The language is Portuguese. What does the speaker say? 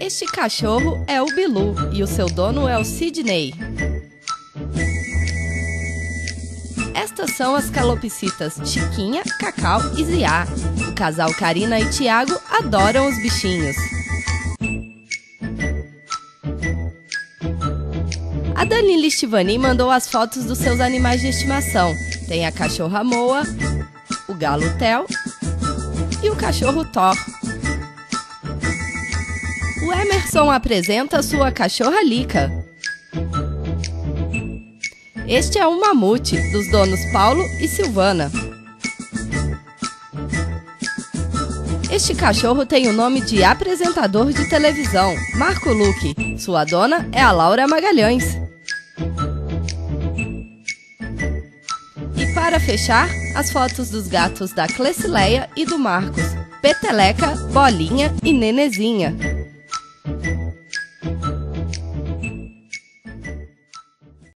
Este cachorro é o Bilu e o seu dono é o Sidney. Estas são as calopsitas Chiquinha, Cacau e Ziá. O casal Karina e Tiago adoram os bichinhos. A Danila Estivani mandou as fotos dos seus animais de estimação. Tem a cachorra Moa, o galo Theo e o cachorro Thor. O Emerson apresenta sua cachorra Lica. Este é um mamute, dos donos Paulo e Silvana. Este cachorro tem o nome de apresentador de televisão, Marco Luque. Sua dona é a Laura Magalhães. E para fechar, as fotos dos gatos da Clecileia e do Marcos, Peteleca, Bolinha e Nenezinha.